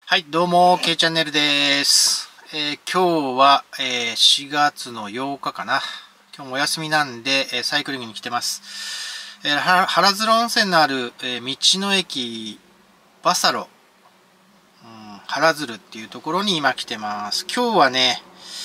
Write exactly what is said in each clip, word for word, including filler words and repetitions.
はい、どうも、K チャンネルです。えー、今日は、えー、しがつのようかかな。今日もお休みなんで、えー、サイクリングに来てます。えー、原鶴温泉のある、えー、道の駅バサロ、うん、原鶴っていうところに今来てます。今日はね、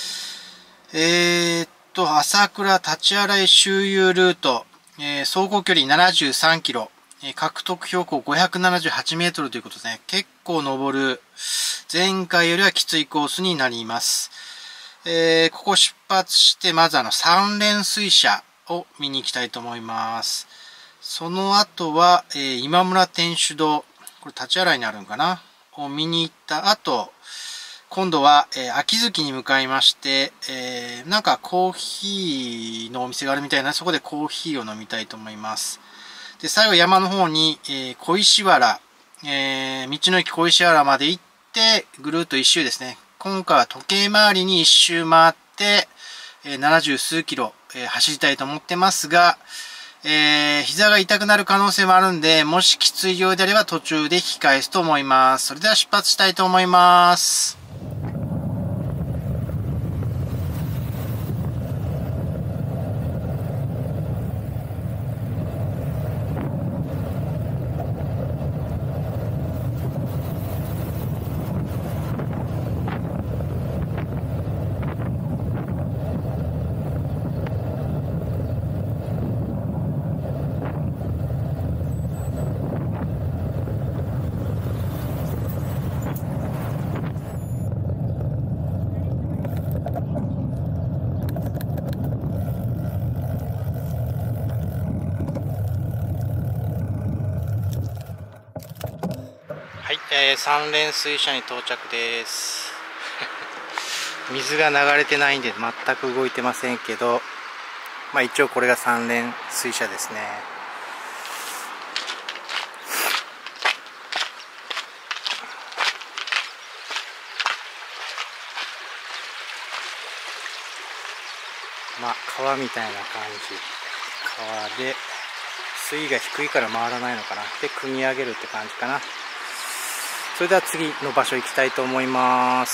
えー、っと、朝倉立洗周遊ルート、えー、走行距離ななじゅうさんキロ。獲得標高ごひゃくななじゅうはちメートルということですね。結構登る、前回よりはきついコースになります。えー、ここ出発して、まずあの三連水車を見に行きたいと思います。その後は、えー、今村天主堂、これ立ち洗いにあるんかなを見に行った後、今度は、えー、秋月に向かいまして、えー、なんかコーヒーのお店があるみたいな、そこでコーヒーを飲みたいと思います。で、最後山の方に、えー、小石原、えー、道の駅小石原まで行って、ぐるっと一周ですね。今回は時計回りに一周回って、えー、ななじゅうすうキロ、えー、走りたいと思ってますが、えー、膝が痛くなる可能性もあるんで、もしきついようであれば途中で引き返すと思います。それでは出発したいと思います。はい、えー、三連水車に到着です。水が流れてないんで全く動いてませんけど、まあ一応これが三連水車ですね。まあ川みたいな感じ。川で水位が低いから回らないのかな。で、汲み上げるって感じかな。それでは次の場所行きたいと思います。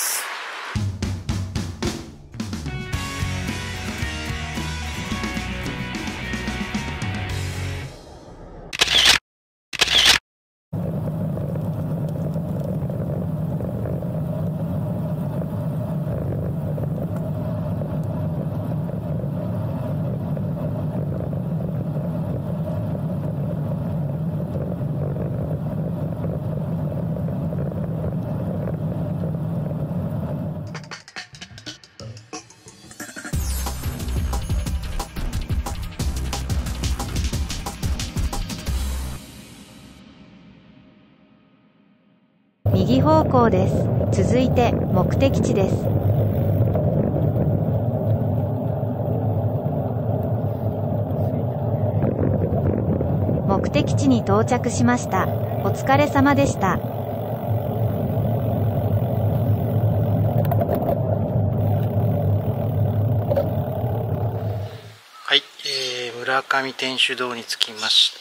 右方向です。続いて目的地です。目的地に到着しました。お疲れ様でした。 はい、えー、村上天主堂に着きました。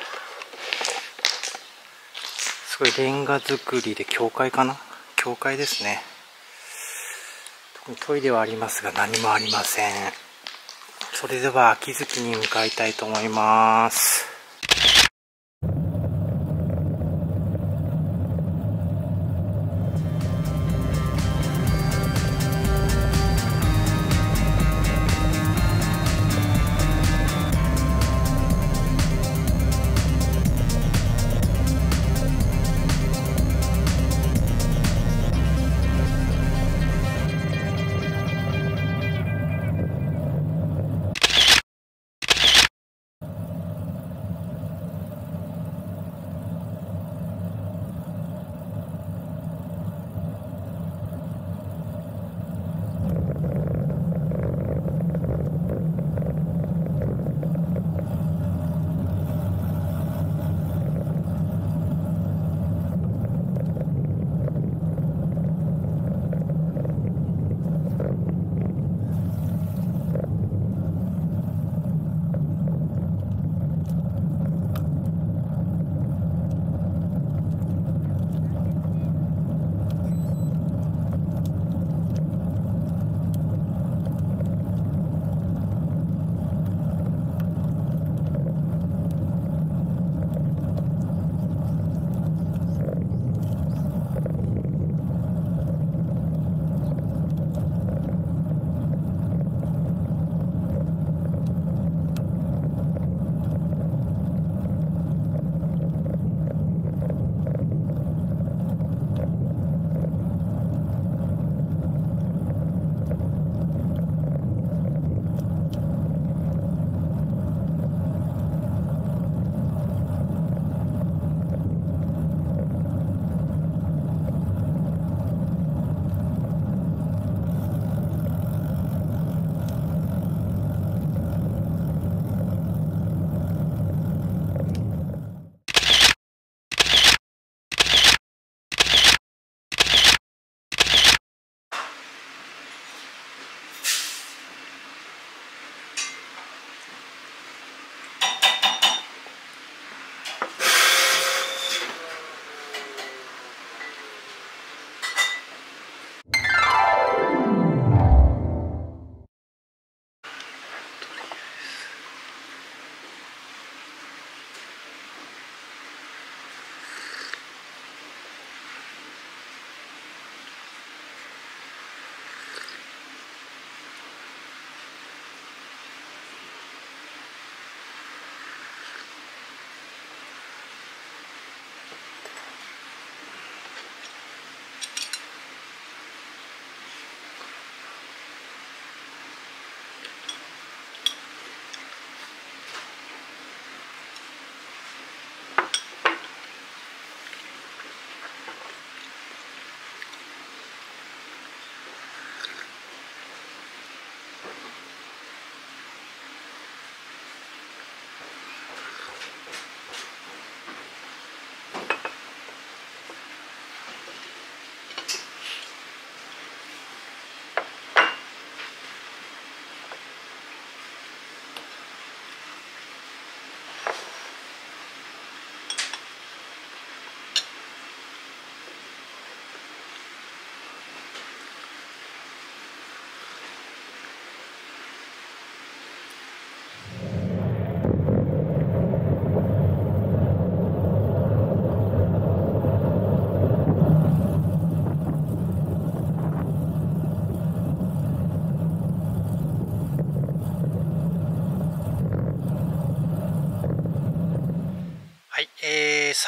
すごいレンガ造りで教会かな、教会ですね。特にトイレはありますが何もありません。それでは秋月に向かいたいと思います。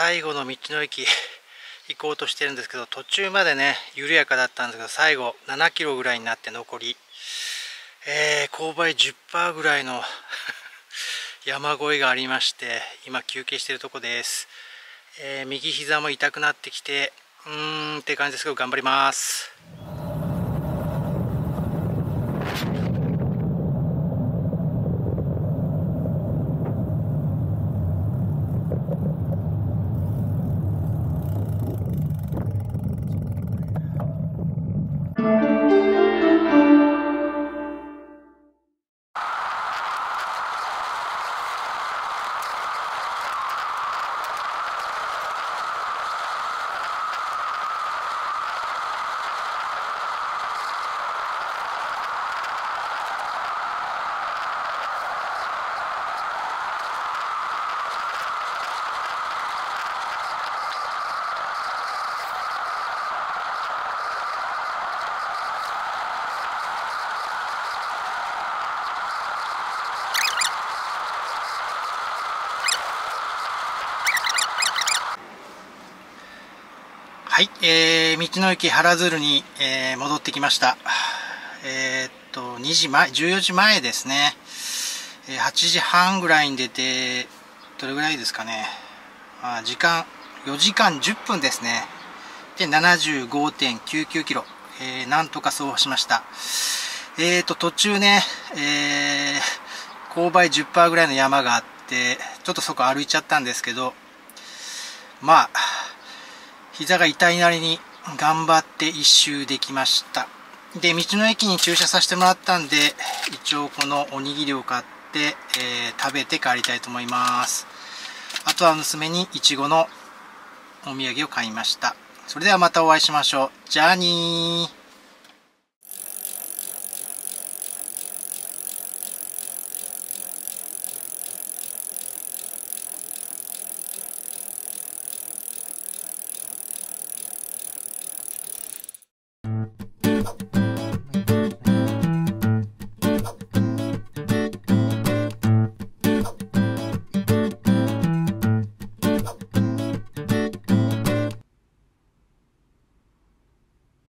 最後の道の駅行こうとしてるんですけど、途中までね緩やかだったんですけど、最後ななキロぐらいになって残り、えー、勾配 じゅっパーセント ぐらいの山越えがありまして、今休憩してるとこです。えー、右膝も痛くなってきて、うーんって感じですけど頑張ります。はい、えー、道の駅原鶴に、えー、戻ってきました。えー、っとにじまえ、じゅうよじまえですね。えー、はちじはんぐらいに出て、どれぐらいですかね。あ、時間よじかんじゅっぷんですね。で ななじゅうごてんきゅうきゅうキロ、えー、なんとか走破しました。えー、っと途中ね、えー、勾配 じゅっパーセント ぐらいの山があって、ちょっとそこ歩いちゃったんですけど、まあ膝が痛いなりに頑張って一周できました。で、道の駅に駐車させてもらったんで、一応このおにぎりを買って、えー、食べて帰りたいと思います。あとは娘にいちごのお土産を買いました。それではまたお会いしましょう。じゃあにー。